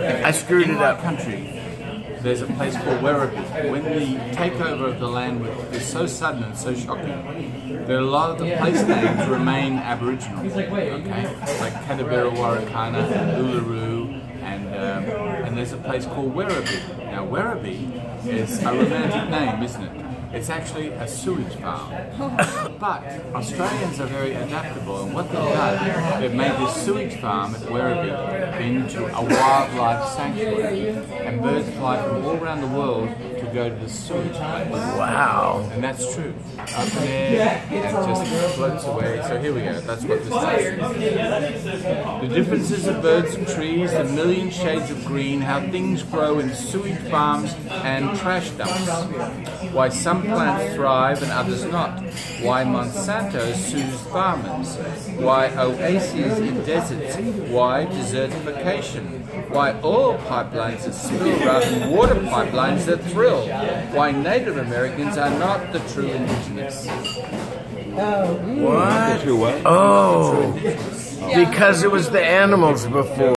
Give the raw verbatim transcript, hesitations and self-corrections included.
I screwed In it my up. country, there's a place called Werribee. When the takeover of the land was so sudden and so shocking, that a lot of the place names remain Aboriginal. Okay, like Cadabera, Warrakana, and Uluru, and um, and there's a place called Werribee. Now Werribee is a romantic name, isn't it? It's actually a sewage farm. But Australians are very adaptable, and what they've done, they've made this sewage farm at Werribee into a wildlife sanctuary. And birds fly from all around the world to go to the sewage place. Wow. And that's true. Up there, and it just floats away. So here we go, that's what this is. The differences of birds and trees, the million shades of green, how things grow in sewage farms and trash dumps. Why some plants thrive and others not. Why Monsanto sues farmers. Why oases in deserts. Why desertification. Why oil pipelines that spill rather than water pipelines that thrill. Why Native Americans are not the true indigenous. What? Oh, because it was the animals before.